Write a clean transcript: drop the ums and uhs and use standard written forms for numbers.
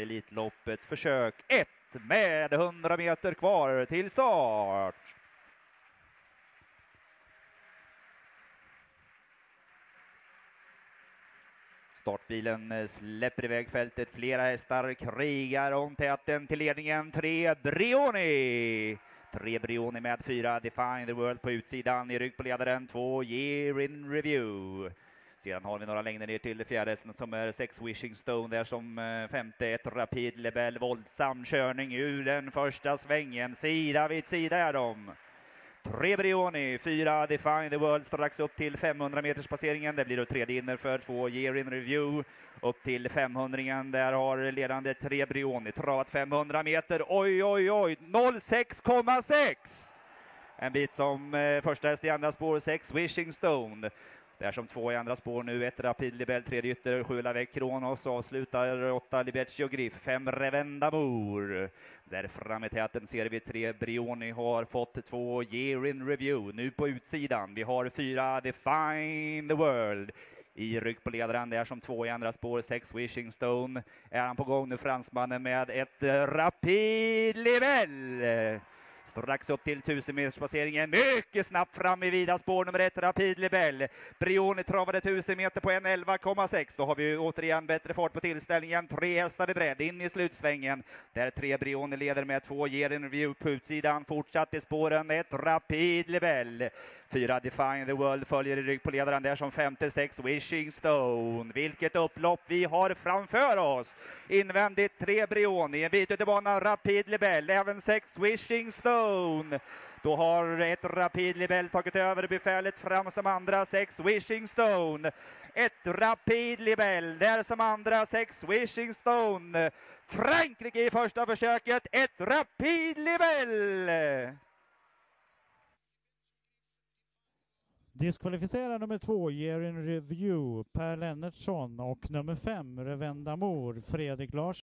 Elitloppet. Försök 1 med 100 meter kvar till start. Startbilen släpper iväg fältet, flera hästar krigar om täten till ledningen. 3 Brioni med 4 Define the World på utsidan, i rygg på ledaren 2 Year in Review. Sedan har vi några längder ner till fjärde som är 6 Wishing Stone där som femte, 1 Rapid Lebel. Våldsam körning ur den första svängen, sida vid sida är de. 3 Brioni, 4 Define the World strax upp till 500 meters passeringen. Det blir då tredje inner för 2 Year in Review. Upp till 500-ringen, där har ledande 3 Brioni travat 500 meter. Oj, 06,6! En bit som första häst i andra spår, 6 Wishing Stone. Där som 2 i andra spår nu, 1 Rapid Libel, 3 ytter, 7 Lavec Kronos, avslutar 8 Libercio Griff, 5 Revendamor. Där framme i täten ser vi 3 Brioni har fått 2 Year in Review. Nu på utsidan, vi har 4 Define the World. I rygg på ledaren där som 2 i andra spår, 6 Wishing Stone. Är han på gång nu, fransmannen, med 1 Rapid Libel. Strax upp till 1000 meters passeringen, mycket snabbt fram i vida spår, nummer 1 Rapid Libel. Brioni travade 1000 meter på 1:11,6. Då har vi återigen bättre fart på tillställningen. 3 hästar i bredd in i slutsvängen. Där 3 Brioni leder med 2 Year in Review på utsidan. Fortsatt i spåren 1 Rapid Libel. 4 Define the World följer i rygg på ledaren där som 56 Wishing Stone. Vilket upplopp vi har framför oss. Invändigt 3 Brioni, en bit ut i banan Rapid Libel, även 6 Wishing Stone. Då har 1 Rapid Libel tagit över befälet fram som andra, 6 Wishing Stone. 1 Rapid Libel, där som andra 6 Wishing Stone. Frankrike i första försöket, 1 Rapid Libel. Diskvalificerar nummer 2 Year in Review Per Lennartsson och nummer 5 Revendamor Fredrik Larsson.